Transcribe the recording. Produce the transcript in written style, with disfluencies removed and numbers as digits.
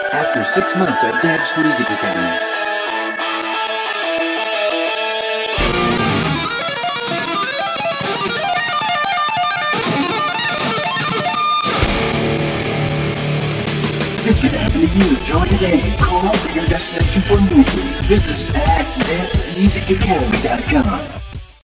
After 6 months at Dax Music Academy. This could happen to you. Join today. Call for your destination for music. Visit us at DaxMusicAcademy.com.